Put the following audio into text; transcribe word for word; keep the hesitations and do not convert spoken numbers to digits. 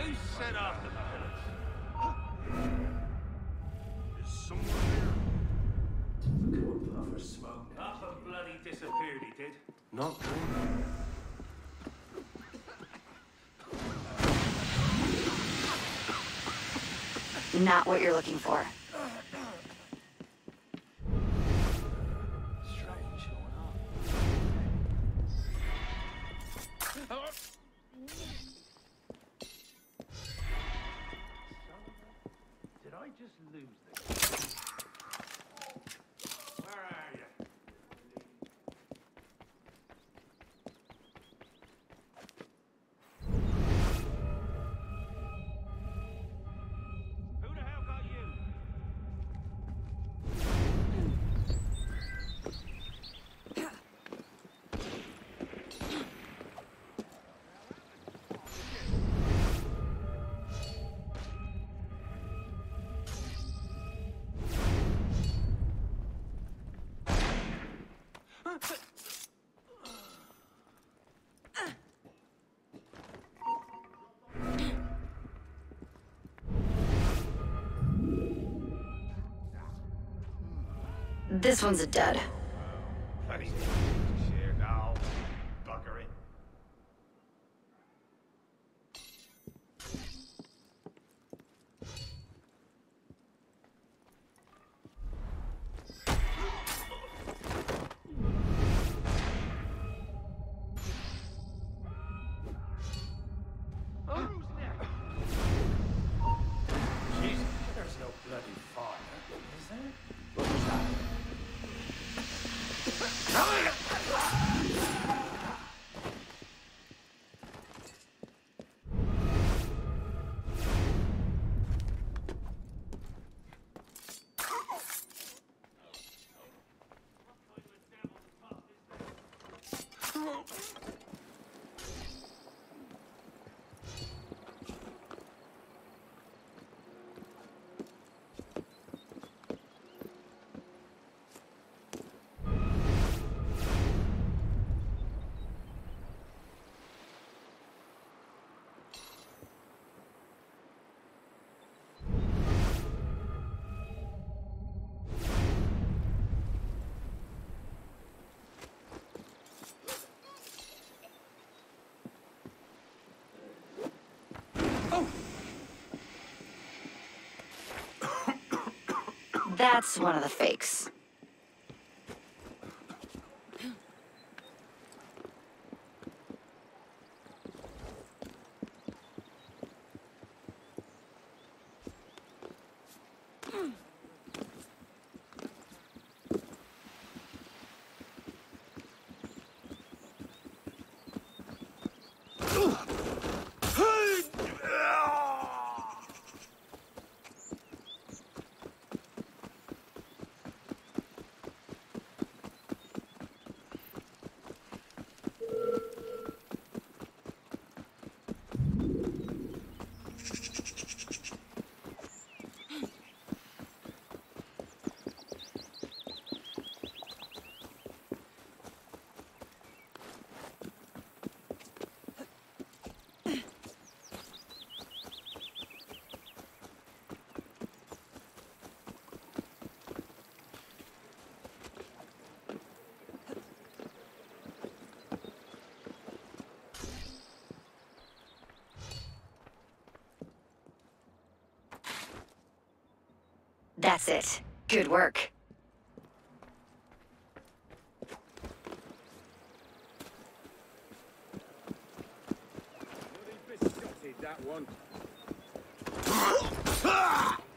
I set off the pillars. There's someone there. Come up for a smoke. Half a bloody disappeared, he did. Not one. Not what you're looking for. Strange. Did I just lose this? Where are you? Who the hell got you? This one's a dud. Bloody share now. Buggery. Who's next? Jesus, there's no bloody fire, is there? What was that? That's one of the fakes. That's it. Good work. That one.